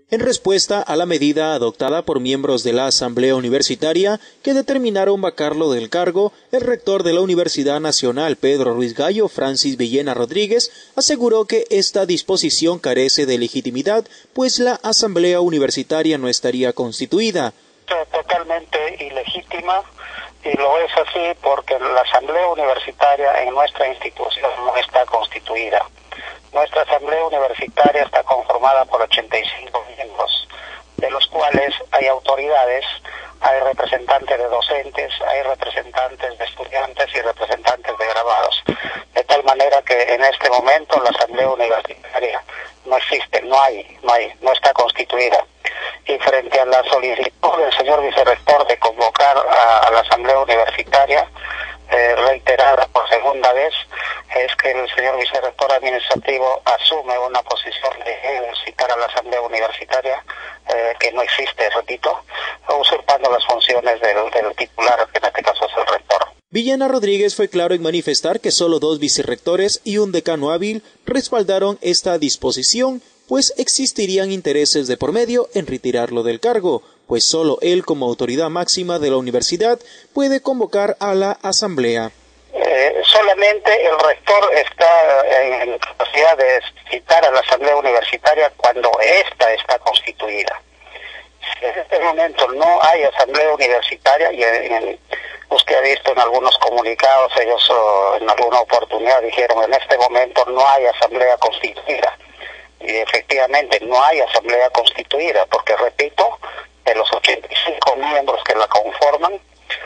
en respuesta a la medida adoptada por miembros de la Asamblea Universitaria que determinaron vacarlo del cargo, el rector de la Universidad Nacional, Pedro Ruiz Gallo, Francis Villena Rodríguez, aseguró que esta disposición carece de legitimidad, pues la Asamblea Universitaria no estaría constituida. Totalmente ilegítima, y lo es así porque la Asamblea Universitaria en nuestra institución no está constituida. Nuestra Asamblea Universitaria está conformada por 85 miembros, de los cuales hay autoridades, hay representantes de docentes, hay representantes de estudiantes y representantes de graduados. De tal manera que en este momento la Asamblea Universitaria no existe, no está constituida. Y frente a la solicitud del señor vicerrector de convocar a la Asamblea Universitaria, reiterada por segunda vez, es que el señor vicerrector administrativo asume una posición de citar a la Asamblea Universitaria que no existe, repito, usurpando las funciones del titular, que en este caso es el rector. Villena Rodríguez fue claro en manifestar que solo 2 vicerrectores y un decano hábil respaldaron esta disposición, pues existirían intereses de por medio en retirarlo del cargo, pues solo él como autoridad máxima de la universidad puede convocar a la asamblea. Solamente el rector está en la capacidad de citar a la asamblea universitaria cuando ésta está constituida. Si en este momento no hay asamblea universitaria, y usted ha visto en algunos comunicados, ellos en alguna oportunidad dijeron en este momento no hay asamblea constituida. Y efectivamente no hay asamblea constituida, porque repito, de los 85 miembros que la conforman,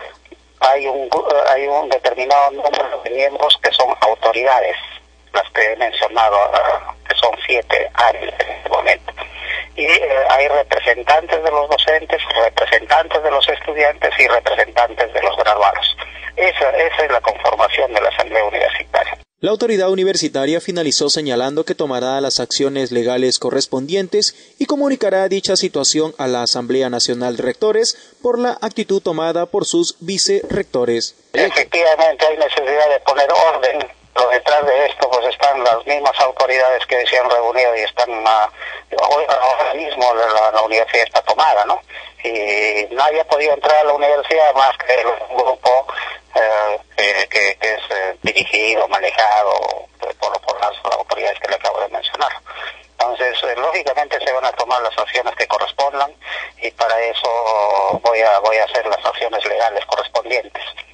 hay un determinado número de miembros que son autoridades, las que he mencionado, que son 7 hábiles en este momento. Y hay representantes de los docentes, representantes de los estudiantes y representantes de los graduados. Esa es la conformación de la Asamblea Universitaria. La autoridad universitaria finalizó señalando que tomará las acciones legales correspondientes y comunicará dicha situación a la Asamblea Nacional de Rectores por la actitud tomada por sus vicerrectores. Efectivamente hay necesidad de poner orden, pero detrás de esto pues están las mismas autoridades que se han reunido y están ahora mismo la universidad está tomada, ¿no? Y nadie ha podido entrar a la universidad más que un grupo que es dirigido, manejado por las autoridades que le acabo de mencionar. Entonces, lógicamente se van a tomar las acciones que correspondan y para eso voy a hacer las acciones legales correspondientes.